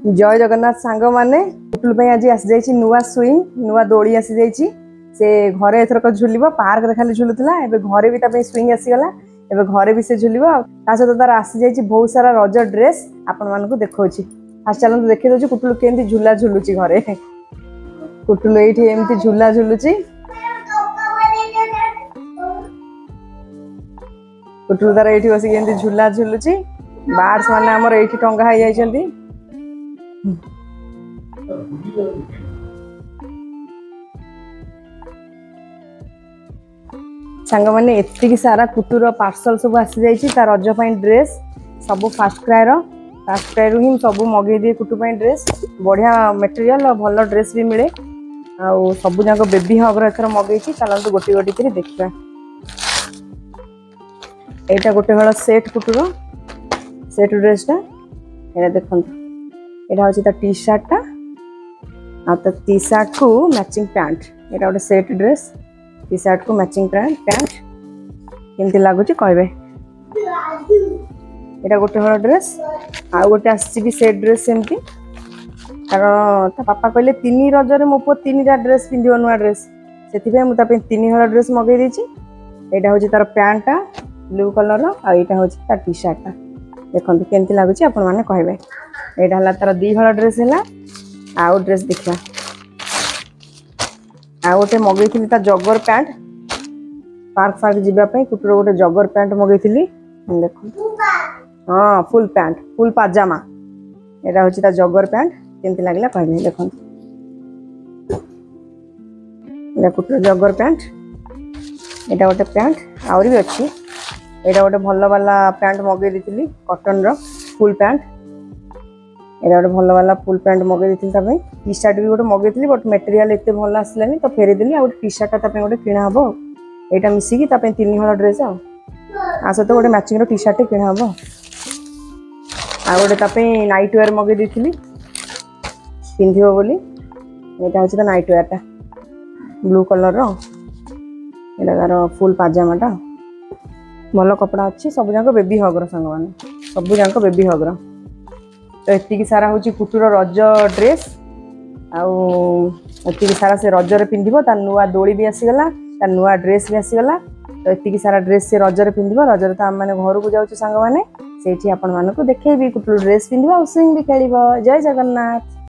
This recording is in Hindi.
जय जगन्नाथ सांग माने कुटुल आज आसी जाइए नुआ स्विंग नुआ दोली आसी जाइए से घरे एथरक झुलिब पार्क रे खाली झुलुला एबे घरे भी तापे स्विंग आसीगला एबे घरे भी से झुलिब ता सहित तार आसी जाइए बहुत सारा रज ड्रेस आपण मानकु देखौछि। आज चलନ୍ତୁ देखि दउछि कुटुल केंती झुला झुलुछि घरे। कुटुल एठी एमती झुला झुलुछि। कुटुल तार एठी बसी केंती झुला झुलुछि। बार्ड्स माने हमर एठी टंगा हाई जाइछन्ती। सांग माने एतिकी सारा कुटुर पार्सल सब आसी जाइछि ता रज पई ड्रेस सब फास्ट क्राई रु ही सब मगे दिए कुटु पई ड्रेस बढ़िया मटेरियल और भल ड्रेस भी मिले आ सब जाक बेबी हगर एथर मगेछि। चलନ୍ତୁ गोटी गोटी करी देखबा। एटा गोटे हळ सेट कुटुर सेट ड्रेसटा एटा देखंतु एटा होछि ता टी शर्ट टा आ ता टी शर्ट को मैचिंग पैंट एटा गोटे सेट ड्रेस टी शर्ट को मैचिंग पैंट केमती लागुची कहबे। एटा गोटे हळ ड्रेस आ गोटे आसी भी सेट ड्रेस सेमती कारण ता पापा कहले तीन रजरे मो पो तीनटा ड्रेस पिंदियो नुआ ड्रेस सेति मु ता पे तीन हळ ड्रेस मगै देछि। एटा होछि तार पैंटा ब्लू कलर आ एटा होछि ता टी शर्ट देखंतु केमती लागुची आपण माने कहबे। एटा हला तार दी हळ ड्रेस हला आ ड्रेस देखला आ गोटे मगैथिली ता जगर पैंट पार्क फार्क जीवा पई कुटुर गोटे जगर पैंट मगैथिली देखो हाँ फुल पैंट फुल पाजामा एटा होछि ता जगर पैंट केमती लागला कहबे। देखंतु एटा कुटुर जगर पैंट एटा गोटे पैंट आउरी भी अछि एटा गोटे भल वाला पैंट मगै दिथिली कॉटन रो फुल पैंट एटा गोटे भल वाला फुल पैंट मगै दिथिली तबे टी शर्ट भी गोटे मगै दिली बट मटेरियल एते भल आसलानी तो फेरि दिली आ टी शर्ट तबे गोटे किना हबो एटा मिसी की तबे तीन हळ ड्रेस आ सहित गोटे मैचिंग रो टी शर्ट किना हबो आ गोटे तबे नाइट वेयर मगै दिथिली पिंधियो बोली एटा होछि ता नाइट वेयर टा ब्लू कलर रो एटा तार फुल पाजामा टा भल कपड़ा अच्छी सब जाक बेबी हगर सांग माने सब जाक बेबी हगर तो एतिकी सारा होची कुटुर रज ड्रेस आउ एतिकी सारा से रजरे पिंधिबो ता नुआ दोली भी आसीगला ता नुआ ड्रेस भी आसीगला तो एतिकी सारा ड्रेस से रजरे पिंधिबो रजरे तो हम माने घर को जाउछु सांग माने सेठी आपण मानको देखेबी कुटुर ड्रेस पिंधिबो आ स्विंग भी खेलिबो। जय जगन्नाथ।